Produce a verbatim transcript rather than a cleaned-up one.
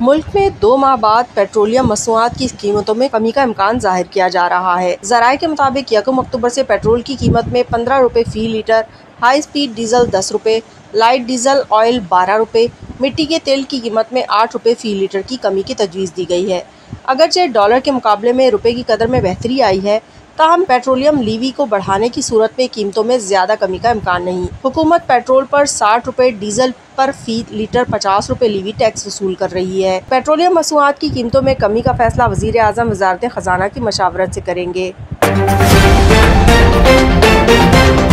मुल्क में दो माह बाद पेट्रोलियम मसनूआत की कीमतों में कमी का इम्कान जाहिर किया जा रहा है। ज़राए के मुताबिक यकम अक्टूबर से पेट्रोल की कीमत में पंद्रह रुपये फी लीटर, हाई स्पीड डीजल दस रुपये, लाइट डीजल ऑयल बारह रुपये, मिट्टी के तेल की कीमत में आठ रुपये फी लीटर की कमी की तजवीज़ दी गई है। अगरचे डॉलर के मुकाबले में रुपये की कदर में बेहतरी आई है, ताहम पेट्रोलियम लीवी को बढ़ाने की सूरत में कीमतों में ज्यादा कमी का इम्कान नहीं। हुकूमत पेट्रोल पर साठ रुपए, डीजल पर फी लीटर पचास रुपए लीवी टैक्स वसूल कर रही है। पेट्रोलियम मसनूआत की कीमतों में कमी का फैसला वज़ीर आज़म वज़ारत ख़ज़ाना की मशावरत से करेंगे।